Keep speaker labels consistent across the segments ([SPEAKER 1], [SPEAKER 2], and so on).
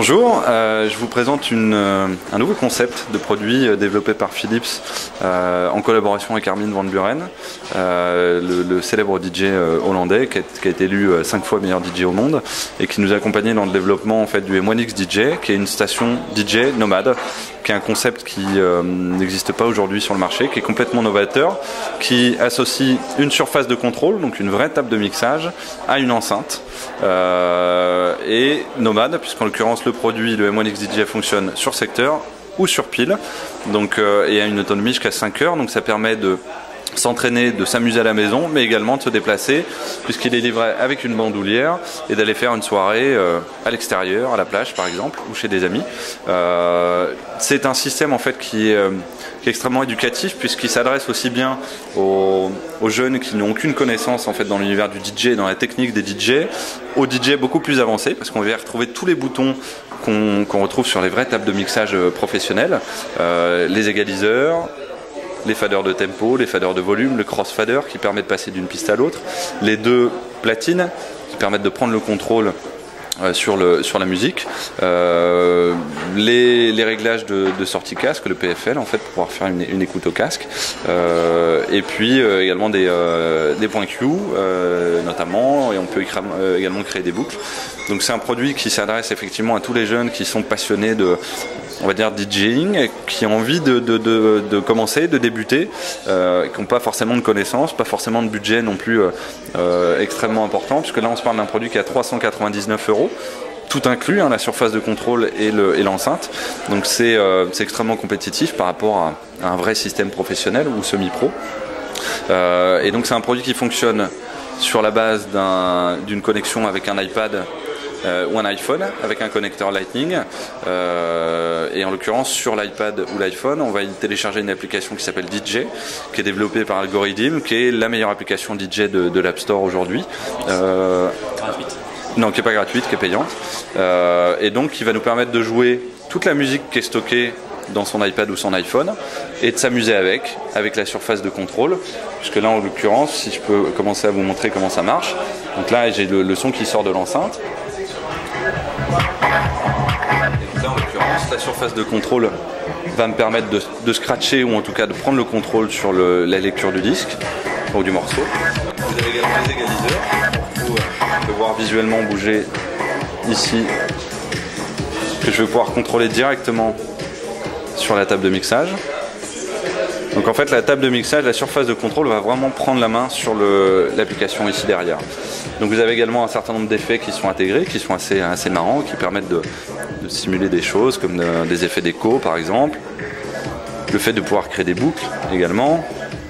[SPEAKER 1] Bonjour, je vous présente un nouveau concept de produit développé par Philips en collaboration avec Armin van Buuren, le célèbre DJ hollandais qui a été élu 5 fois meilleur DJ au monde et qui nous a accompagnés dans le développement en fait, du M1X DJ, qui est une station DJ nomade, qui est un concept qui n'existe pas aujourd'hui sur le marché, qui est complètement novateur, qui associe une surface de contrôle, donc une vraie table de mixage, à une enceinte et nomade, puisqu'en l'occurrence le produit, le M1X DJ fonctionne sur secteur ou sur pile, donc, et a une autonomie jusqu'à 5 heures, donc ça permet de s'entraîner, de s'amuser à la maison, mais également de se déplacer, puisqu'il est livré avec une bandoulière, et d'aller faire une soirée à l'extérieur, à la plage par exemple, ou chez des amis. C'est un système en fait qui est extrêmement éducatif, puisqu'il s'adresse aussi bien aux jeunes qui n'ont aucune connaissance en fait dans l'univers du DJ, dans la technique des DJ, aux DJ beaucoup plus avancés, parce qu'on va y retrouver tous les boutons qu'on retrouve sur les vraies tables de mixage professionnelles, les égaliseurs, les faders de tempo, les faders de volume, le crossfader qui permet de passer d'une piste à l'autre, les deux platines qui permettent de prendre le contrôle sur la musique, les réglages de sortie casque, le PFL en fait pour pouvoir faire une écoute au casque, et puis également des points Q notamment, et on peut également créer des boucles. Donc c'est un produit qui s'adresse effectivement à tous les jeunes qui sont passionnés de, on va dire, DJing, qui ont envie de commencer, de débuter, qui n'ont pas forcément de connaissances, pas forcément de budget non plus extrêmement important, puisque là on se parle d'un produit qui est à 399 €, tout inclus, hein, la surface de contrôle et l'enceinte. Donc c'est extrêmement compétitif par rapport à un vrai système professionnel ou semi-pro. Et donc c'est un produit qui fonctionne sur la base d'une connexion avec un iPad ou un iPhone avec un connecteur Lightning, et en l'occurrence sur l'iPad ou l'iPhone on va y télécharger une application qui s'appelle DJ, qui est développée par Algoriddim, qui est la meilleure application DJ de l'App Store aujourd'hui,
[SPEAKER 2] Gratuite.
[SPEAKER 1] Non, qui n'est pas gratuite, qui est payante, et donc qui va nous permettre de jouer toute la musique qui est stockée dans son iPad ou son iPhone, et de s'amuser avec la surface de contrôle, puisque là en l'occurrence, si je peux commencer à vous montrer comment ça marche, donc là j'ai le son qui sort de l'enceinte. Et donc là en l'occurrence la surface de contrôle va me permettre de scratcher, ou en tout cas de prendre le contrôle sur la lecture du disque ou du morceau. Vous avez également les égaliseurs, on peut voir visuellement bouger ici, que je vais pouvoir contrôler directement sur la table de mixage. Donc en fait la table de mixage, la surface de contrôle va vraiment prendre la main sur l'application ici derrière. Donc vous avez également un certain nombre d'effets qui sont intégrés, qui sont assez marrants, qui permettent de simuler des choses comme des effets d'écho par exemple, le fait de pouvoir créer des boucles également.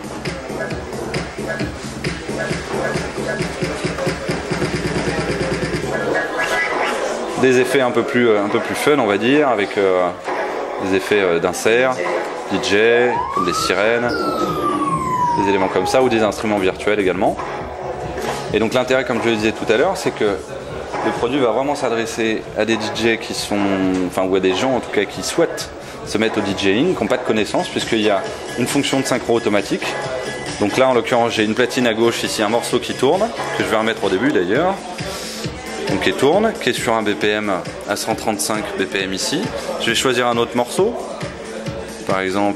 [SPEAKER 1] Des effets un peu plus fun on va dire, avec des effets d'insert, DJ, comme des sirènes, des éléments comme ça, ou des instruments virtuels également. Et donc l'intérêt, comme je le disais tout à l'heure, c'est que le produit va vraiment s'adresser à des DJ qui sont, enfin, ou à des gens en tout cas qui souhaitent se mettre au DJing, qui n'ont pas de connaissances, puisqu'il y a une fonction de synchro automatique. Donc là en l'occurrence j'ai une platine à gauche ici, un morceau qui tourne, que je vais remettre au début d'ailleurs, donc qui tourne, qui est sur un BPM à 135 BPM ici. Je vais choisir un autre morceau, par exemple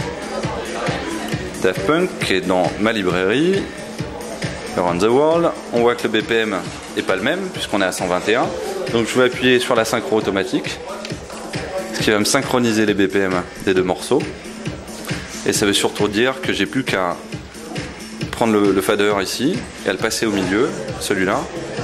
[SPEAKER 1] Daft Punk, qui est dans ma librairie, Around the World. On voit que le BPM n'est pas le même, puisqu'on est à 121. Donc je vais appuyer sur la synchro automatique, ce qui va me synchroniser les BPM des deux morceaux. Et ça veut surtout dire que j'ai plus qu'à prendre le fader ici, et à le passer au milieu, celui-là.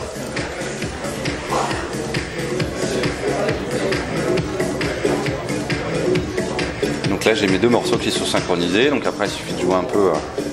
[SPEAKER 1] Donc là j'ai mes deux morceaux qui sont synchronisés, donc après il suffit de jouer un peu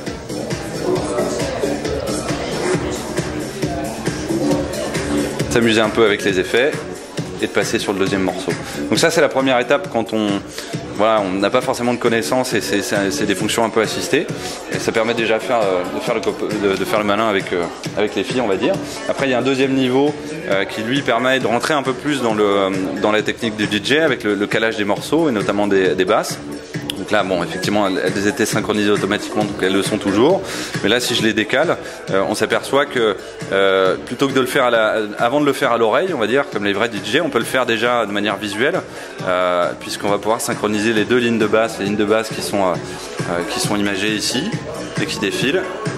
[SPEAKER 1] s'amuser un peu avec les effets et de passer sur le deuxième morceau. Donc ça c'est la première étape quand on n'a pas forcément de connaissances, et c'est des fonctions un peu assistées, et ça permet déjà de faire le malin avec les filles on va dire. Après il y a un deuxième niveau qui lui permet de rentrer un peu plus dans la technique du DJ avec le calage des morceaux et notamment des basses. Donc là, bon, effectivement, elles étaient synchronisées automatiquement, donc elles le sont toujours. Mais là, si je les décale, on s'aperçoit que plutôt que de le faire avant de le faire à l'oreille, on va dire, comme les vrais DJ, on peut le faire déjà de manière visuelle, puisqu'on va pouvoir synchroniser les deux lignes de basse, les lignes de basse qui sont imagées ici et qui défilent,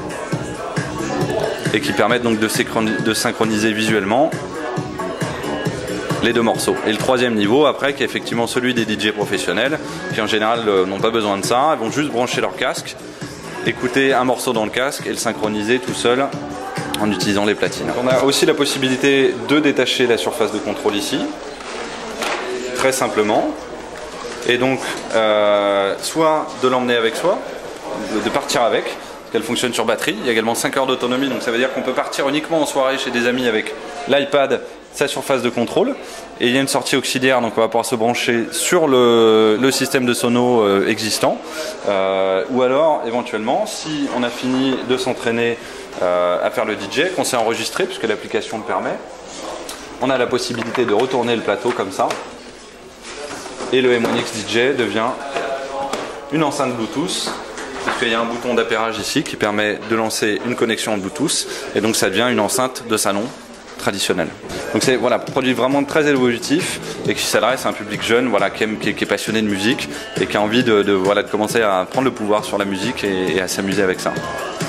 [SPEAKER 1] et qui permettent donc de synchroniser visuellement les deux morceaux. Et le troisième niveau après, qui est effectivement celui des DJ professionnels, qui en général n'ont pas besoin de ça, ils vont juste brancher leur casque, écouter un morceau dans le casque et le synchroniser tout seul en utilisant les platines. On a aussi la possibilité de détacher la surface de contrôle ici, très simplement, et donc soit de l'emmener avec soi, de partir avec, parce qu'elle fonctionne sur batterie. Il y a également 5 heures d'autonomie, donc ça veut dire qu'on peut partir uniquement en soirée chez des amis avec l'iPad, sa surface de contrôle, et il y a une sortie auxiliaire, donc on va pouvoir se brancher sur le système de sono existant, ou alors éventuellement, si on a fini de s'entraîner à faire le DJ, qu'on s'est enregistré puisque l'application le permet, on a la possibilité de retourner le plateau comme ça, et le M1X DJ devient une enceinte Bluetooth, parce qu'il y a un bouton d'appairage ici qui permet de lancer une connexion en Bluetooth, et donc ça devient une enceinte de salon traditionnelle. Donc c'est voilà, un produit vraiment très évolutif et qui s'adresse à un public jeune, voilà, qui est passionné de musique et qui a envie de commencer à prendre le pouvoir sur la musique et à s'amuser avec ça.